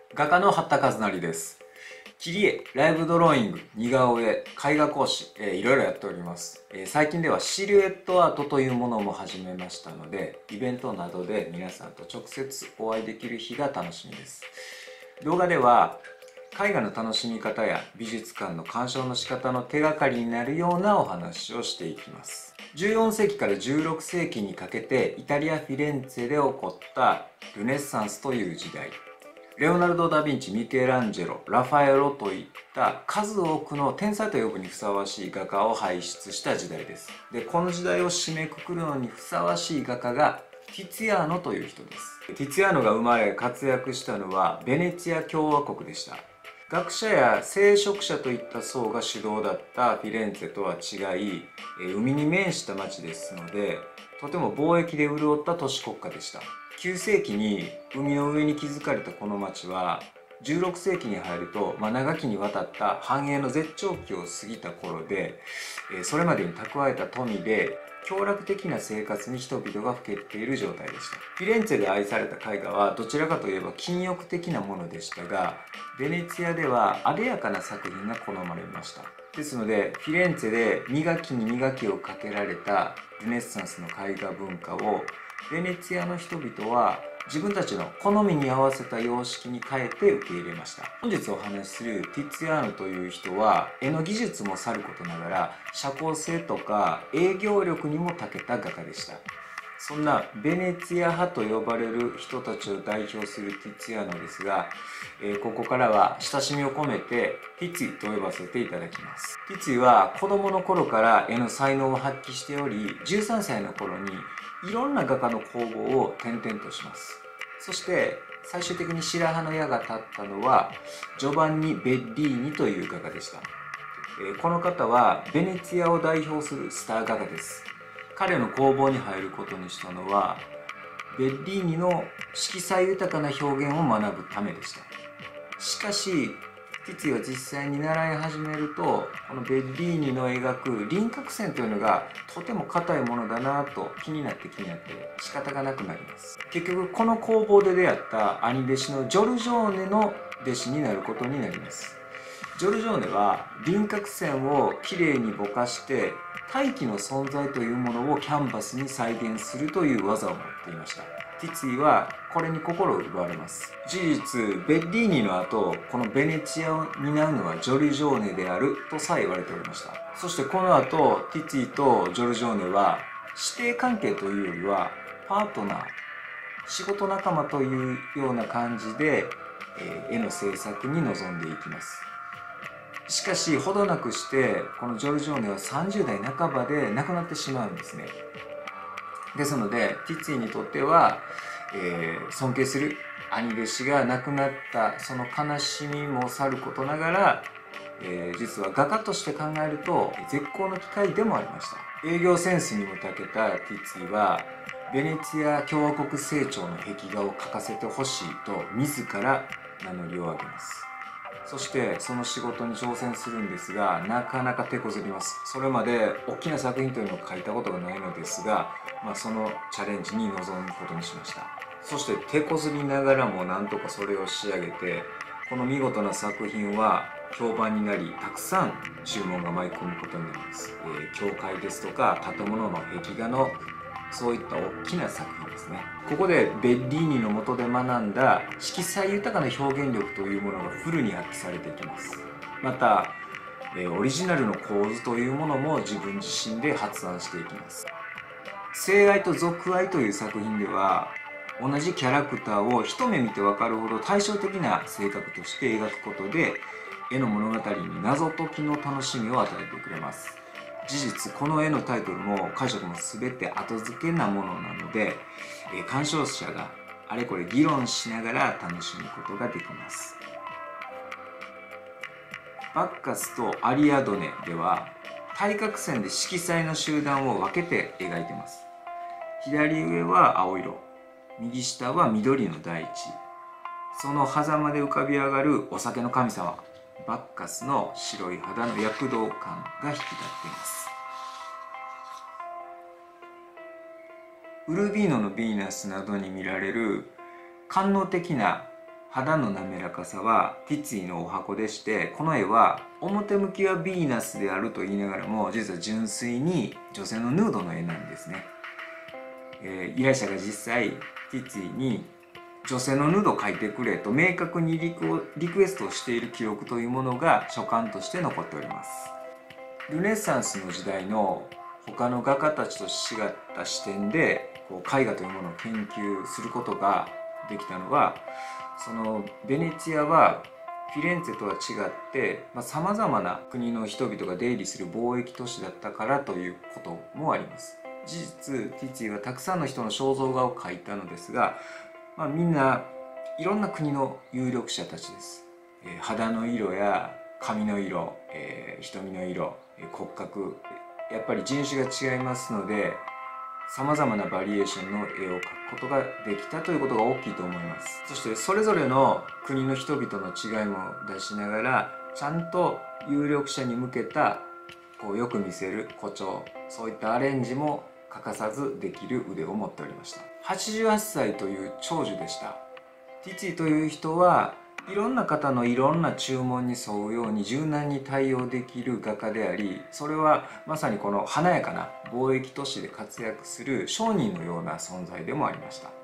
画家の八田和成です。切り絵、ライブドローイング、似顔絵、絵画講師、いろいろやっております。最近ではシルエットアートというものも始めましたので、イベントなどで皆さんと直接お会いできる日が楽しみです。動画では絵画の楽しみ方や美術館の鑑賞の仕方の手がかりになるようなお話をしていきます。14世紀から16世紀にかけてイタリア・フィレンツェで起こったルネッサンスという時代。レオナルド・ダ・ヴィンチ、ミケランジェロ、ラファエロといった数多くの天才と呼ぶにふさわしい画家を輩出した時代です。で、この時代を締めくくるのにふさわしい画家がティツィアーノという人です。ティツィアーノが生まれ活躍したのはベネツィア共和国でした。学者や聖職者といった層が主導だったフィレンツェとは違い、海に面した町ですので、とても貿易で潤った都市国家でした。9世紀に海の上に築かれたこの町は、16世紀に入ると、長きにわたった繁栄の絶頂期を過ぎた頃で、それまでに蓄えた富で享楽的な生活に人々がふけっている状態でした。フィレンツェで愛された絵画はどちらかといえば禁欲的なものでしたが、ベネツィアでは艶やかな作品が好まれました。ですのでフィレンツェで磨きに磨きをかけられたルネッサンスの絵画文化をベネツィアの人々は自分たちの好みに合わせた様式に変えて受け入れました。本日お話しするティツィアーノという人は絵の技術もさることながら社交性とか営業力にも長けた画家でした。そんなベネツィア派と呼ばれる人たちを代表するティツィアーノですが、ここからは親しみを込めてティツィと呼ばせていただきます。ティツィは子供の頃から絵の才能を発揮しており、13歳の頃にいろんな画家の工房を転々とします。そして最終的に白羽の矢が立ったのはジョバンニ・ベッリーニという画家でした。この方はベネツィアを代表するスター画家です。彼の工房に入ることにしたのはベッリーニの色彩豊かな表現を学ぶためでした。しかしティツィは実際に習い始めるとこのベッリーニの描く輪郭線というのがとても硬いものだなと気になって仕方がなくなります。結局この工房で出会った兄弟子のジョルジョーネの弟子になることになります。ジョルジョーネは輪郭線をきれいにぼかして大気の存在というものをキャンバスに再現するという技を持っていました。ティツィはこれに心を奪われます。事実ベッリーニの後このベネチアを担うのはジョルジョーネであるとさえ言われておりました。そしてこの後ティツィとジョルジョーネは師弟関係というよりはパートナー、仕事仲間というような感じで絵の制作に臨んでいきます。しかしほどなくしてこのジョルジョーネは30代半ばで亡くなってしまうんですね。ですのでティツィにとっては、尊敬する兄弟子が亡くなったその悲しみもさることながら、実は画家として考えると絶好の機会でもありました。営業センスにも長けたティツィはベネツィア共和国正長の壁画を描かせてほしいと自ら名乗りを上げます。そしてその仕事に挑戦するんですがなかなか手こずります。それまで大きな作品というのを描いたことがないのですが、そのチャレンジに臨むことにしました。そして手こずりながらもなんとかそれを仕上げてこの見事な作品は評判になりたくさん注文が舞い込むことになります。教会ですとか建物の壁画のそういった大きな作品ですね。ここでベッリーニの下で学んだ色彩豊かな表現力というものがフルに発揮されていきます。またオリジナルの構図というものも自分自身で発案していきます。性愛と俗愛という作品では同じキャラクターを一目見て分かるほど対照的な性格として描くことで絵の物語に謎解きの楽しみを与えてくれます。事実この絵のタイトルも解釈も全て後付けなものなので鑑賞者があれこれ議論しながら楽しむことができます。バッカスとアリアドネでは対角線で色彩の集団を分けて描いています。左上は青色、右下は緑の大地、その狭間で浮かび上がるお酒の神様バッカスの白い肌の躍動感が引き立っています。ウルビーノのヴィーナスなどに見られる官能的な肌の滑らかさはティツィのお箱でして、この絵は表向きはヴィーナスであると言いながらも実は純粋に女性のヌードの絵なんですね。依頼者が実際ティツィに女性のヌードを描いてくれと明確にリクエストをしている記録というものが書簡として残っております。ルネサンスの時代の他の画家たちと違った視点で絵画というものを研究することができたのは、そのベネチアはフィレンツェとは違ってさまざまな国の人々が出入りする貿易都市だったからということもあります。事実ティツィはたくさんの人の肖像画を描いたのですが、みんないろんな国の有力者たちです。肌の色や髪の色、瞳の色、骨格、やっぱり人種が違いますので、さまざまなバリエーションの絵を描くことができたということが大きいと思います。そしてそれぞれの国の人々の違いも出しながら、ちゃんと有力者に向けたよく見せる誇張、そういったアレンジも欠かさずできる腕を持っておりました。88歳という長寿でした。ティツィという人はいろんな方のいろんな注文に沿うように柔軟に対応できる画家であり、それはまさにこの華やかな貿易都市で活躍する商人のような存在でもありました。